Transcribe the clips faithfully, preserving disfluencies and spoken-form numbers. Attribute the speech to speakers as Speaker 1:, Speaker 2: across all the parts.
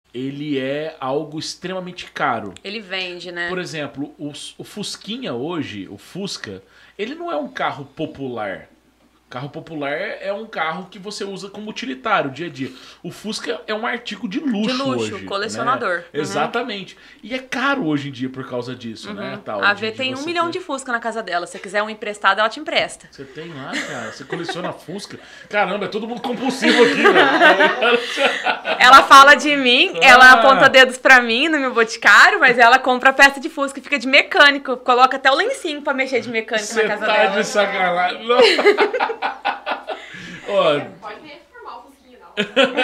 Speaker 1: ele é algo extremamente caro.
Speaker 2: Ele vende, né?
Speaker 1: Por exemplo, o, o Fusquinha hoje, o Fusca, ele não é um carro popular. Carro popular é um carro que você usa como utilitário, dia a dia. O Fusca é um artigo de luxo,
Speaker 2: de luxo,
Speaker 1: hoje,
Speaker 2: colecionador.
Speaker 1: Né?
Speaker 2: Uhum.
Speaker 1: Exatamente. E é caro hoje em dia por causa disso,
Speaker 2: uhum.
Speaker 1: né? Tal,
Speaker 2: a
Speaker 1: de,
Speaker 2: V
Speaker 1: de
Speaker 2: tem um milhão
Speaker 1: ter...
Speaker 2: de Fusca na casa dela. Se você quiser um emprestado, ela te empresta.
Speaker 1: Você tem lá, cara? Você coleciona Fusca? Caramba, é todo mundo compulsivo aqui, velho.
Speaker 2: Ela fala de mim,
Speaker 1: Ah.
Speaker 2: ela aponta dedos pra mim no meu boticário, mas ela compra peça de Fusca e fica de mecânico. Coloca até o lencinho pra mexer de mecânico
Speaker 1: Cê
Speaker 2: na casa
Speaker 1: tá
Speaker 2: dela.
Speaker 1: de sacanagem. Ó,
Speaker 3: Não pode nem reformar o Fusquinha, não.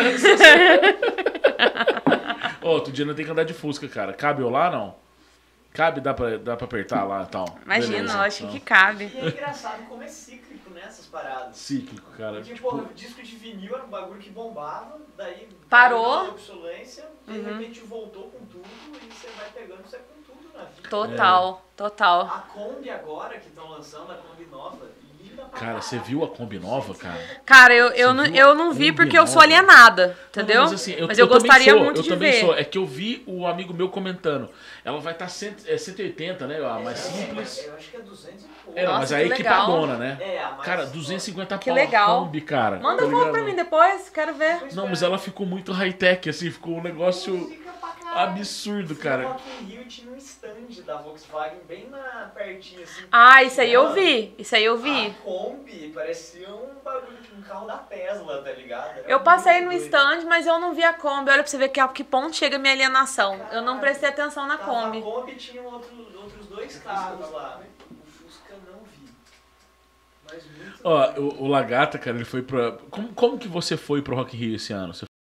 Speaker 1: Ó, outro dia não tem que andar de Fusca, cara. Cabe eu lá, não? Cabe? Dá pra, dá pra apertar lá e tal?
Speaker 2: Imagina,
Speaker 1: Beleza,
Speaker 2: eu acho
Speaker 1: então.
Speaker 2: que cabe.
Speaker 4: E é engraçado como é cíclico nessas paradas.
Speaker 1: Cíclico, cara.
Speaker 4: Porque,
Speaker 1: Tipo,
Speaker 4: porra, disco de vinil era um bagulho que bombava, daí
Speaker 2: Parou.
Speaker 4: a obsolência, de
Speaker 2: Uhum.
Speaker 4: repente voltou com tudo e você vai pegando você com tudo na vida.
Speaker 2: Total, total.
Speaker 4: A Kombi agora, que estão lançando, a Kombi nova, linda pra
Speaker 1: cara, você viu a Kombi nova, cara?
Speaker 2: Cara, eu, eu,
Speaker 1: Você
Speaker 2: não,
Speaker 1: viu
Speaker 2: eu
Speaker 1: a
Speaker 2: não vi
Speaker 1: Kombi
Speaker 2: porque eu sou
Speaker 1: nova?
Speaker 2: alienada, entendeu?
Speaker 1: Não, mas assim, eu,
Speaker 2: mas eu,
Speaker 1: eu também
Speaker 2: gostaria
Speaker 1: sou,
Speaker 2: muito
Speaker 1: eu
Speaker 2: de
Speaker 1: também
Speaker 2: ver.
Speaker 1: sou. É que eu vi o amigo meu comentando. Ela vai estar tá cento, é, cento e oitenta, né? A mais simples.
Speaker 4: Eu acho que é duzentos e pouco.
Speaker 1: É, não,
Speaker 2: Nossa,
Speaker 1: mas a
Speaker 2: que legal.
Speaker 1: equipadona, né?
Speaker 4: É, a mais
Speaker 1: Cara, duzentos e cinquenta
Speaker 2: Que
Speaker 1: pau
Speaker 2: legal.
Speaker 1: a Kombi, cara.
Speaker 2: Manda
Speaker 1: tá
Speaker 2: foto
Speaker 1: ligado?
Speaker 2: pra mim depois, quero ver.
Speaker 1: Não, mas ela ficou muito high-tech, assim, ficou um negócio
Speaker 4: Música pra caralho.
Speaker 1: absurdo,
Speaker 4: No
Speaker 1: cara.
Speaker 4: Rock in Rio tinha um stand da Volkswagen bem na pertinho, assim.
Speaker 2: Ah, isso aí eu
Speaker 4: Ela-
Speaker 2: vi, isso aí eu
Speaker 4: A
Speaker 2: vi.
Speaker 4: Kombi parecia um bagulho, um carro da Tesla, tá ligado? Era
Speaker 2: Eu passei
Speaker 4: muito
Speaker 2: no
Speaker 4: doido.
Speaker 2: stand, mas eu não vi a Kombi. Olha pra você ver que, a que ponto chega a minha alienação. Eu não prestei atenção na
Speaker 4: Tava
Speaker 2: Kombi.
Speaker 4: A Kombi tinha outros, outros dois carros lá. O Fusca não vi. Mas muito
Speaker 1: Ó,
Speaker 4: doido.
Speaker 1: o, o Lagata, cara, ele foi pra... Como, como que você foi pro Rock in Rio esse ano? Você